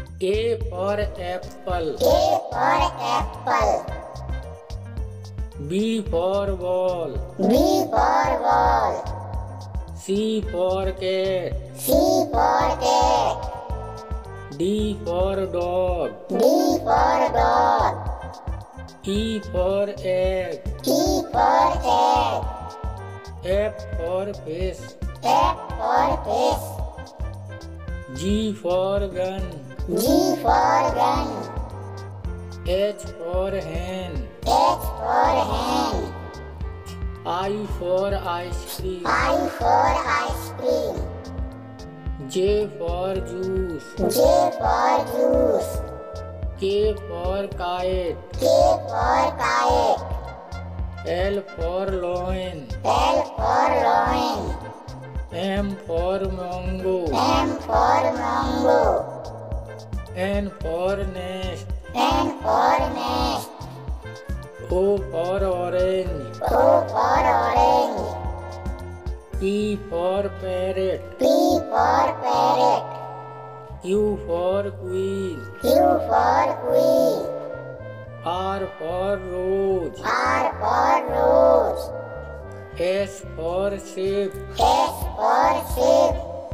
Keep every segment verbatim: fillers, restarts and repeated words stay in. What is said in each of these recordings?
A for apple. A for apple. B for ball. B for ball. C for cat. C for cat. D for dog. D for dog. E for egg. E for egg. F for fish. F for fish. G for gun. G for gun. H for hen. H for hen. I for ice cream. I for ice cream. J for juice. J for juice. K for kite. K for kite. L for loin. L for loin. M for mango. M for mango. N for nest. N for nest. O for orange. O for orange. P for parrot. P for parrot. Q for queen. Q for queen. R for rose. R for rose. S for sheep. S for sheep.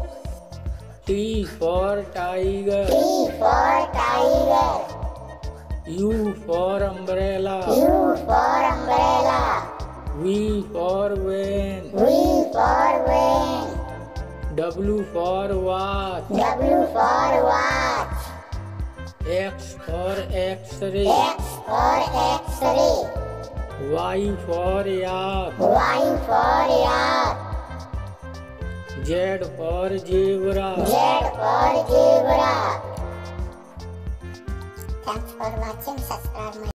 T for tiger. T for tiger. U for umbrella. U for umbrella. V for van. V for van. W for watch. W for watch. X for x-ray. X for x-ray. Y for yak. Y for yak. Z for zebra. Z for zebra. Thanks for watching. Subscribe my